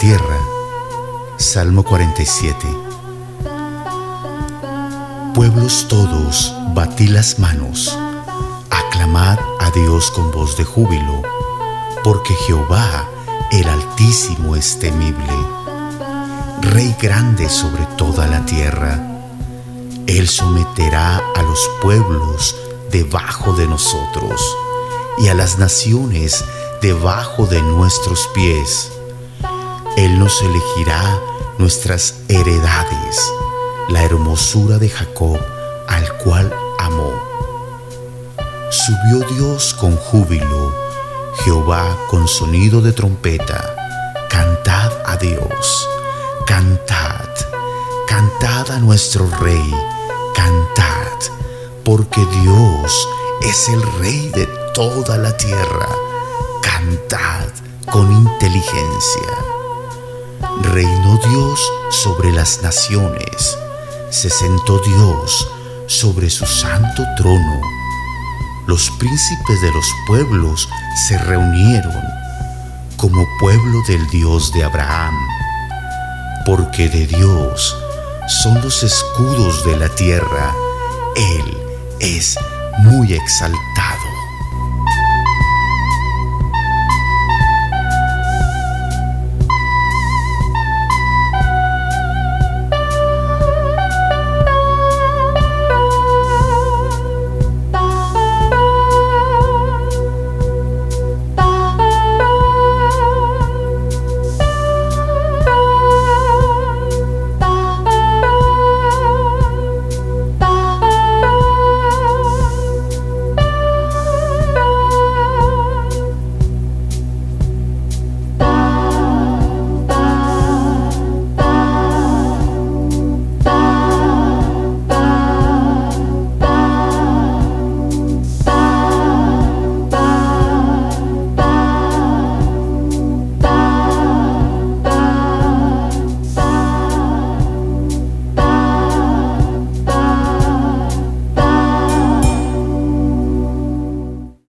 tierra. Salmo 47. Pueblos todos, batid las manos, aclamad a Dios con voz de júbilo, porque Jehová, el Altísimo, es temible, Rey grande sobre toda la tierra. Él someterá a los pueblos debajo de nosotros, y a las naciones debajo de nuestros pies. Él nos elegirá nuestras heredades, la hermosura de Jacob, al cual amó. Subió Dios con júbilo, Jehová con sonido de trompeta. Cantad a Dios, cantad, cantad a nuestro Rey, cantad, porque Dios es el Rey de toda la tierra. Cantad con inteligencia. Reinó Dios sobre las naciones, se sentó Dios sobre su santo trono. Los príncipes de los pueblos se reunieron como pueblo del Dios de Abraham, porque de Dios son los escudos de la tierra. Él es muy exaltado.